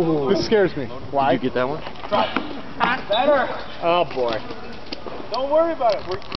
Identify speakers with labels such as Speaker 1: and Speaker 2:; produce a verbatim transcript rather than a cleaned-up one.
Speaker 1: Oh. This scares me. Why?
Speaker 2: Did you get that one?
Speaker 3: Better.
Speaker 1: Oh boy.
Speaker 3: Don't worry about it. We're